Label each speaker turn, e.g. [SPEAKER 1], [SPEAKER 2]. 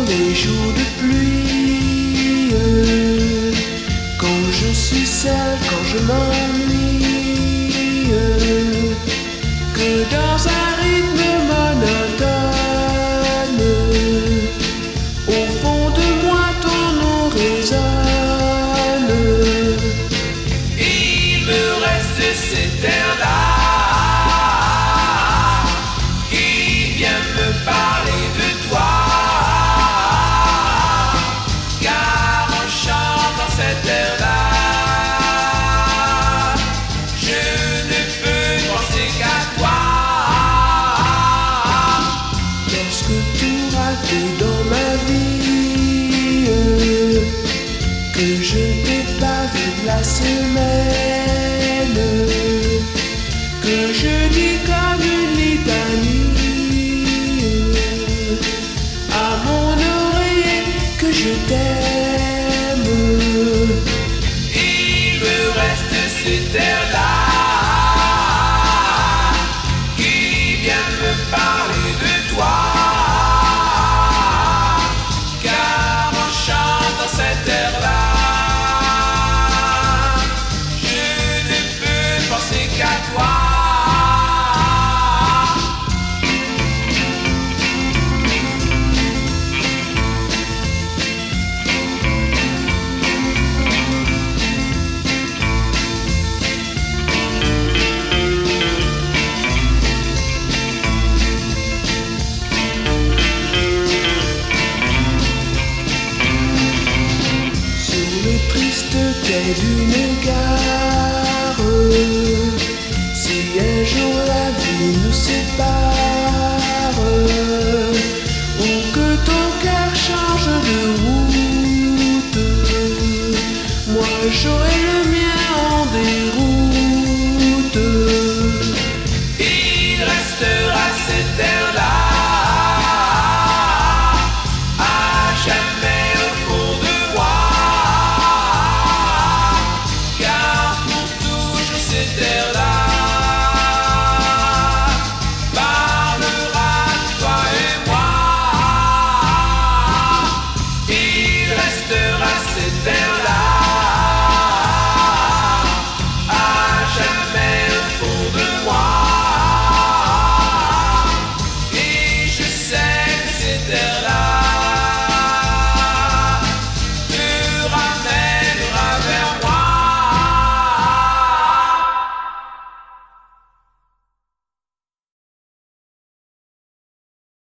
[SPEAKER 1] les jours de pluie, quand je suis seul, quand je m'ennuie, que dans un rythme monotone, au fond de moi ton nom résonne.
[SPEAKER 2] Il me reste cet air-là qui vient me parler de toi, car en chantant cet air-là, je ne peux penser qu'à toi.
[SPEAKER 1] Lorsque tout raté dans ma vie, que je n'ai pas vu la semaine, que je dis comme une litanie à mon oreiller que je t'aime.
[SPEAKER 2] Il me reste cet air-là qui vient me parler de toi, car en chantant cet air-là, je ne peux penser qu'à toi.
[SPEAKER 1] Sur les tristes quais d'une gare,